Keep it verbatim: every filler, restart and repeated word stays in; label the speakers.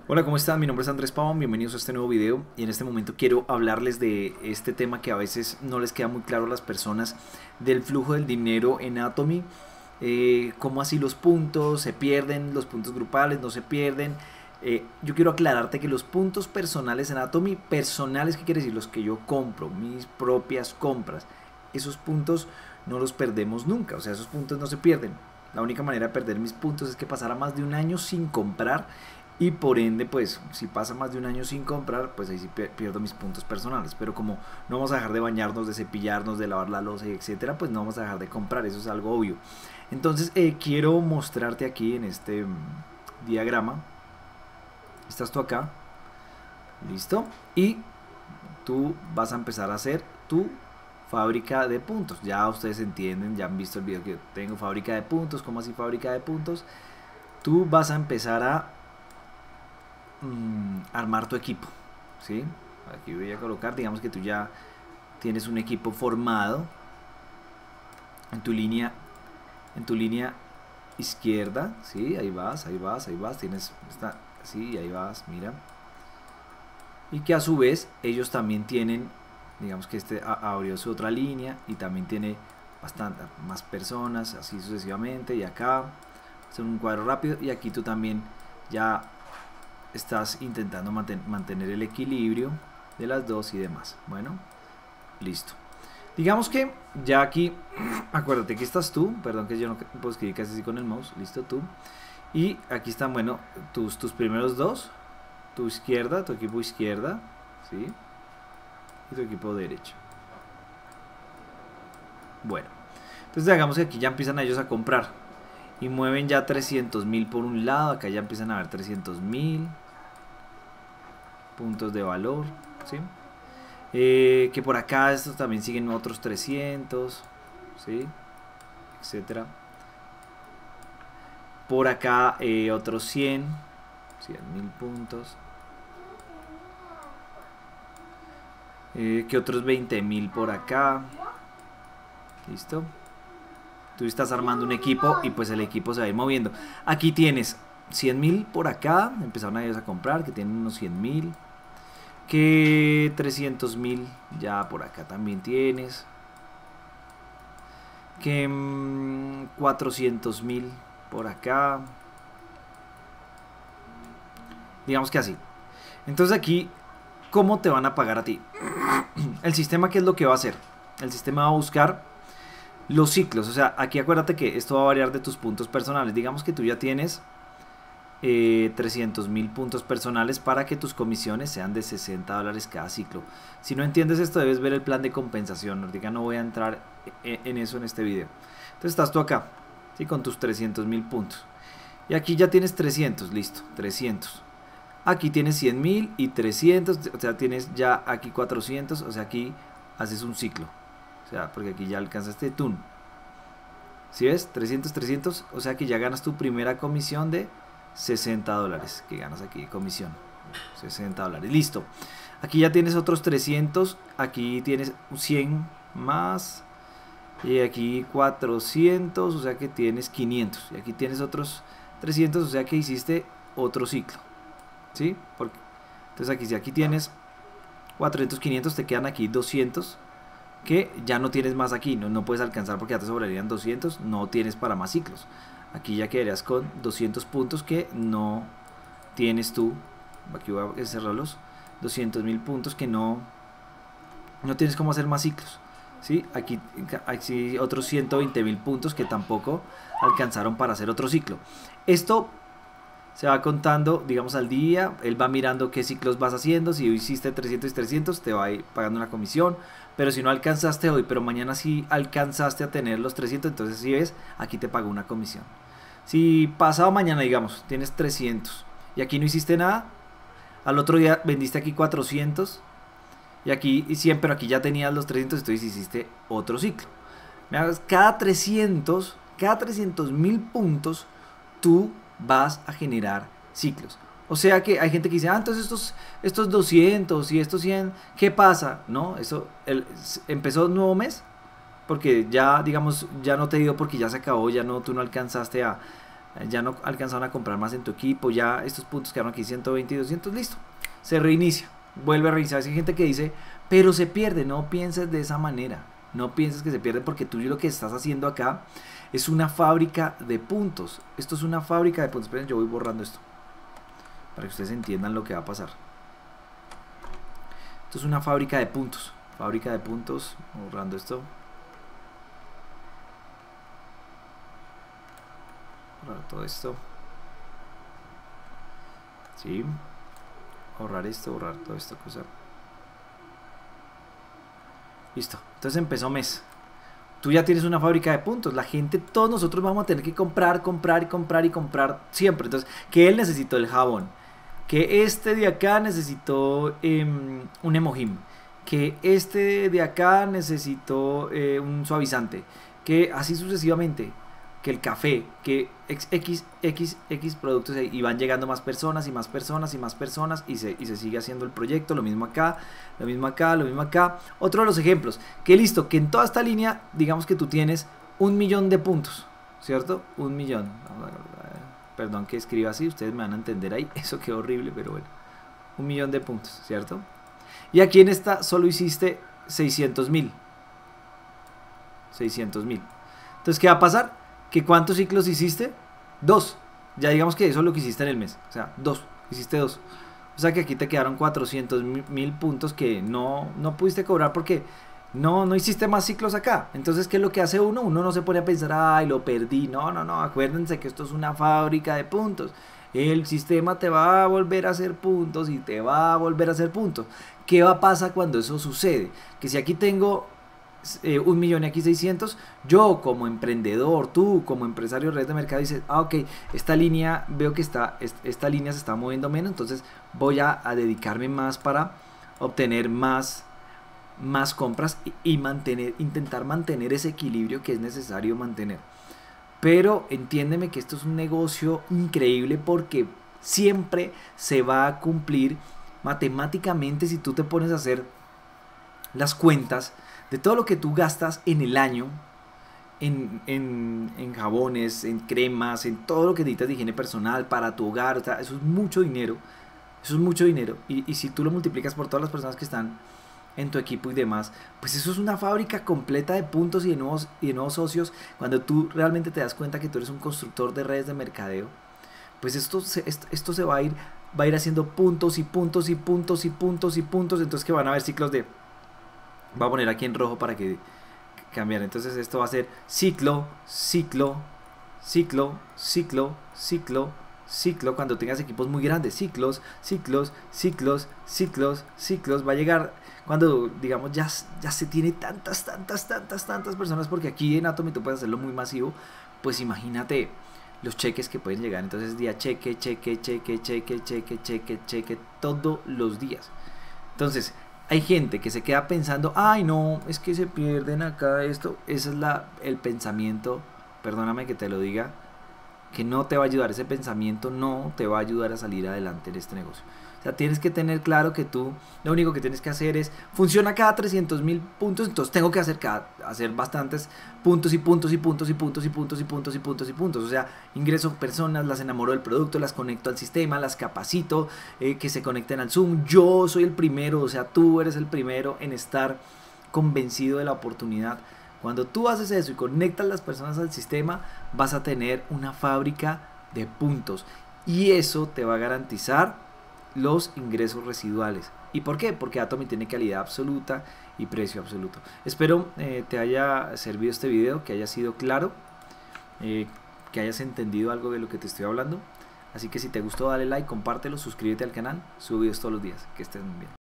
Speaker 1: Hola, ¿cómo están? Mi nombre es Andrés Pavón, bienvenidos a este nuevo video y en este momento quiero hablarles de este tema que a veces no les queda muy claro a las personas del flujo del dinero en Atomy. Eh, cómo así los puntos se pierden, los puntos grupales no se pierden. Eh, yo quiero aclararte que los puntos personales en Atomy, personales, ¿qué quiere decir? Los que yo compro, mis propias compras, esos puntos no los perdemos nunca, o sea, esos puntos no se pierden. La única manera de perder mis puntos es que pasara más de un año sin comprar y por ende, pues, si pasa más de un año sin comprar, pues ahí sí pierdo mis puntos personales. Pero como no vamos a dejar de bañarnos, de cepillarnos, de lavar la loza, etcétera, pues no vamos a dejar de comprar, eso es algo obvio. Entonces, eh, quiero mostrarte aquí en este mm, diagrama. Estás tú acá, listo, y tú vas a empezar a hacer tu fábrica de puntos. Ya ustedes entienden, ya han visto el video que yo tengo fábrica de puntos. ¿Cómo así fábrica de puntos? Tú vas a empezar a mmm, armar tu equipo, ¿sí? Aquí voy a colocar, digamos que tú ya tienes un equipo formado en tu línea, en tu línea izquierda, ¿sí? Ahí vas, ahí vas, ahí vas, tienes, está, sí, ahí vas, mira. Y que a su vez ellos también tienen, digamos que este abrió su otra línea y también tiene bastante más personas, así sucesivamente, y acá hacer un cuadro rápido, y aquí tú también ya estás intentando manten mantener el equilibrio de las dos y demás. Bueno, listo. Digamos que ya aquí, acuérdate que estás tú, perdón que yo no puedo escribir casi así con el mouse, listo tú. Y aquí están, bueno, tus, tus primeros dos, tu izquierda, tu equipo izquierda, ¿sí? Y tu equipo derecha. Bueno, entonces hagamos que aquí ya empiezan ellos a comprar y mueven ya trescientos mil por un lado, acá ya empiezan a haber trescientos mil puntos de valor, ¿sí? Eh, que por acá estos también siguen otros trescientos, ¿sí? Etcétera. Por acá eh, otros cien, cien mil puntos. Eh, que otros veinte mil por acá. Listo. Tú estás armando un equipo y pues el equipo se va a ir moviendo. Aquí tienes cien mil por acá, empezaron a ellos a comprar, que tienen unos cien mil. Que trescientos mil ya por acá también tienes. Que mmm, cuatrocientos mil por acá. Digamos que así. Entonces aquí, ¿cómo te van a pagar a ti? El sistema, ¿qué es lo que va a hacer? El sistema va a buscar los ciclos. O sea, aquí acuérdate que esto va a variar de tus puntos personales. Digamos que tú ya tienes eh, trescientos mil puntos personales para que tus comisiones sean de sesenta dólares cada ciclo. Si no entiendes esto, debes ver el plan de compensación. Ahorita no voy a entrar en eso en este video. Entonces estás tú acá, ¿sí? Con tus trescientos mil puntos. Y aquí ya tienes trescientos, listo, trescientos. Aquí tienes cien mil y trescientos, o sea, tienes ya aquí cuatrocientos, o sea, aquí haces un ciclo. O sea, porque aquí ya alcanzaste tun. ¿Sí ves? trescientos, trescientos, o sea que ya ganas tu primera comisión de sesenta dólares, que ganas aquí de comisión. sesenta dólares, listo. Aquí ya tienes otros trescientos, aquí tienes cien más, y aquí cuatrocientos, o sea que tienes quinientos. Y aquí tienes otros trescientos, o sea que hiciste otro ciclo. ¿Sí? Porque, entonces aquí si aquí tienes cuatrocientos, quinientos, te quedan aquí doscientos que ya no tienes más aquí, no, no puedes alcanzar porque ya te sobrarían doscientos, no tienes para más ciclos. Aquí ya quedarías con doscientos puntos que no tienes tú. Aquí voy a cerrarlos. doscientos mil puntos que no no tienes cómo hacer más ciclos. ¿Sí? Aquí, aquí otros ciento veinte mil puntos que tampoco alcanzaron para hacer otro ciclo. Esto se va contando, digamos, al día. Él va mirando qué ciclos vas haciendo. Si hoy hiciste trescientos y trescientos, te va a ir pagando una comisión. Pero si no alcanzaste hoy, pero mañana sí alcanzaste a tener los trescientos, entonces si ves, aquí te pago una comisión. Si pasado mañana, digamos, tienes trescientos y aquí no hiciste nada, al otro día vendiste aquí cuatrocientos y aquí cien, pero aquí ya tenías los trescientos, entonces hiciste otro ciclo. Cada trescientos, cada trescientos mil puntos, tú vas a generar ciclos. O sea que hay gente que dice, ah, entonces estos, estos doscientos y estos cien, ¿qué pasa? No, eso el, empezó un nuevo mes, porque ya, digamos, ya no te dio porque ya se acabó, ya no, tú no alcanzaste a, ya no alcanzaron a comprar más en tu equipo, ya estos puntos quedaron aquí ciento veinte y doscientos, listo, se reinicia, vuelve a reiniciar. Hay gente que dice, pero se pierde. No pienses de esa manera, no pienses que se pierde, porque tú lo que estás haciendo acá es una fábrica de puntos. Esto es una fábrica de puntos. Esperen, yo voy borrando esto para que ustedes entiendan lo que va a pasar. Esto es una fábrica de puntos, fábrica de puntos, borrando esto, borrar todo esto, sí, borrar esto, borrar toda esta cosa. Listo, entonces empezó mes. Tú ya tienes una fábrica de puntos. La gente, todos nosotros vamos a tener que comprar, comprar y comprar y comprar siempre. Entonces, que él necesitó el jabón, que este de acá necesitó eh, un Emojim, que este de acá necesitó eh, un suavizante, que así sucesivamente, que el café, que X, X, X productos, y van llegando más personas y más personas y más personas y se, y se sigue haciendo el proyecto. Lo mismo acá, lo mismo acá, lo mismo acá. Otro de los ejemplos, que listo, que en toda esta línea, digamos que tú tienes un millón de puntos, ¿cierto? Un millón. Perdón que escriba así, ustedes me van a entender ahí, eso quedó horrible, pero bueno. Un millón de puntos, ¿cierto? Y aquí en esta solo hiciste seiscientos mil. seiscientos mil. Entonces, ¿qué va a pasar? ¿Que cuántos ciclos hiciste? Dos. Ya digamos que eso es lo que hiciste en el mes. O sea, dos. Hiciste dos. O sea que aquí te quedaron cuatrocientos mil puntos que no, no pudiste cobrar porque no, no hiciste más ciclos acá. Entonces, ¿qué es lo que hace uno? Uno no se pone a pensar, ay, lo perdí. No, no, no. Acuérdense que esto es una fábrica de puntos. El sistema te va a volver a hacer puntos y te va a volver a hacer puntos. ¿Qué va a pasar cuando eso sucede? Que si aquí tengo eh, un millón y aquí seiscientos, yo como emprendedor, tú como empresario de red de mercado dices, ah, ok, esta línea, veo que está, esta línea se está moviendo menos, entonces voy a, a dedicarme más para obtener más, más compras y, y mantener, intentar mantener ese equilibrio que es necesario mantener. Pero entiéndeme que esto es un negocio increíble porque siempre se va a cumplir matemáticamente si tú te pones a hacer las cuentas de todo lo que tú gastas en el año en, en, en jabones, en cremas, en todo lo que necesitas de higiene personal para tu hogar. O sea, eso es mucho dinero, eso es mucho dinero y, y si tú lo multiplicas por todas las personas que están en tu equipo y demás, pues eso es una fábrica completa de puntos y de nuevos, y de nuevos socios. Cuando tú realmente te das cuenta que tú eres un constructor de redes de mercadeo, pues esto se, esto, esto se va a ir va a ir haciendo puntos y puntos y puntos y puntos y puntos. Entonces que van a haber ciclos de, voy a poner aquí en rojo para que cambiar. Entonces esto va a ser ciclo, ciclo, ciclo, ciclo, ciclo, ciclo. Cuando tengas equipos muy grandes, ciclos, ciclos, ciclos, ciclos, ciclos. Va a llegar cuando, digamos, ya, ya se tiene tantas, tantas, tantas, tantas personas, porque aquí en Atomy tú puedes hacerlo muy masivo. Pues imagínate los cheques que pueden llegar. Entonces día cheque, cheque, cheque, cheque, cheque, cheque, cheque, todos los días. Entonces hay gente que se queda pensando, ay no, es que se pierden acá esto. Ese es la, el pensamiento, perdóname que te lo diga, que no te va a ayudar. Ese pensamiento no te va a ayudar a salir adelante en este negocio. O sea, tienes que tener claro que tú lo único que tienes que hacer es, funciona cada trescientos mil puntos, entonces tengo que hacer, cada, hacer bastantes puntos y puntos y puntos y puntos y puntos y puntos y puntos y puntos. O sea, ingreso personas, las enamoro del producto, las conecto al sistema, las capacito, eh, que se conecten al Zoom. Yo soy el primero, o sea, tú eres el primero en estar convencido de la oportunidad. Cuando tú haces eso y conectas las personas al sistema, vas a tener una fábrica de puntos y eso te va a garantizar los ingresos residuales. ¿Y por qué? Porque Atomy tiene calidad absoluta y precio absoluto. Espero eh, te haya servido este video, que haya sido claro, eh, que hayas entendido algo de lo que te estoy hablando. Así que si te gustó, dale like, compártelo, suscríbete al canal, subo videos todos los días. Que estés muy bien.